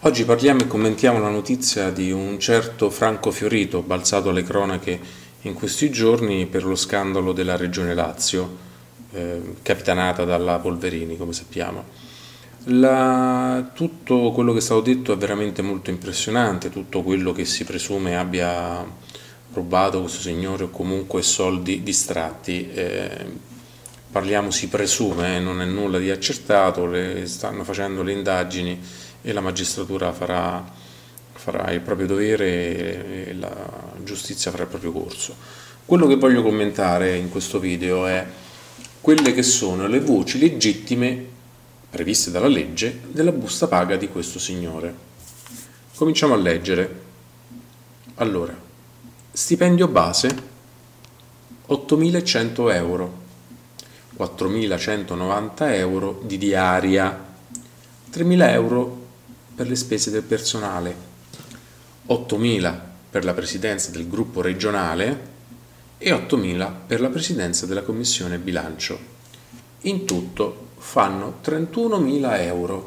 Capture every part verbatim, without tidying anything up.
Oggi parliamo e commentiamo la notizia di un certo Franco Fiorito, balzato alle cronache in questi giorni per lo scandalo della Regione Lazio, eh, capitanata dalla Polverini, come sappiamo. La- tutto quello che è stato detto è veramente molto impressionante, tutto quello che si presume abbia rubato questo signore o comunque soldi distratti. eh, parliamo si presume, eh, non è nulla di accertato, le, stanno facendo le indagini e la magistratura farà, farà il proprio dovere e la giustizia farà il proprio corso. Quello che voglio commentare in questo video è quelle che sono le voci legittime previste dalla legge della busta paga di questo signore. Cominciamo a leggere. Allora, stipendio base ottomilacento euro, quattromilacentonovanta euro di diaria, tremila euro per le spese del personale, ottomila per la presidenza del gruppo regionale e ottomila per la presidenza della commissione bilancio. In tutto fanno trentunomila euro.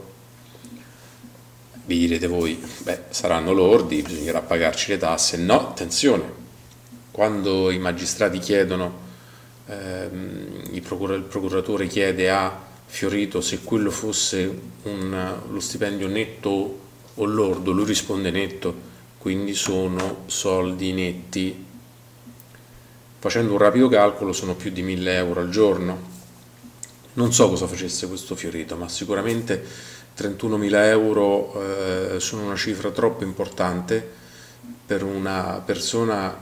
Vi direte voi, beh, saranno lordi, bisognerà pagarci le tasse. No, attenzione, quando i magistrati chiedono, ehm, il, procura- il procuratore chiede a Fiorito se quello fosse un, lo stipendio netto o lordo, lui risponde netto, quindi sono soldi netti. Facendo un rapido calcolo sono più di mille euro al giorno. Non so cosa facesse questo Fiorito, ma sicuramente trentunomila euro eh, sono una cifra troppo importante per una persona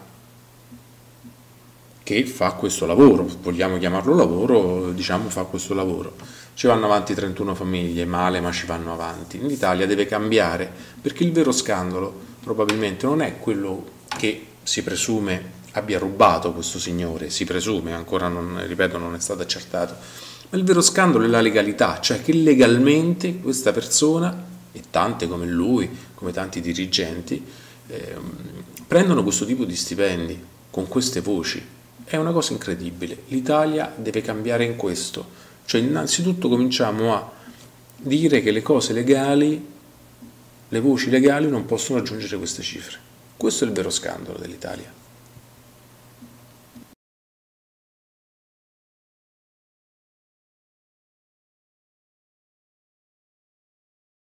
che fa questo lavoro, vogliamo chiamarlo lavoro, diciamo fa questo lavoro. Ci vanno avanti trentuno famiglie, male ma ci vanno avanti. L'Italia deve cambiare perché il vero scandalo probabilmente non è quello che si presume abbia rubato questo signore, si presume, ancora non, ripeto, non è stato accertato, ma il vero scandalo è la legalità, cioè che legalmente questa persona, e tante come lui, come tanti dirigenti, eh, prendono questo tipo di stipendi con queste voci. È una cosa incredibile. L'Italia deve cambiare in questo. Cioè, innanzitutto cominciamo a dire che le cose legali, le voci legali non possono raggiungere queste cifre. Questo è il vero scandalo dell'Italia.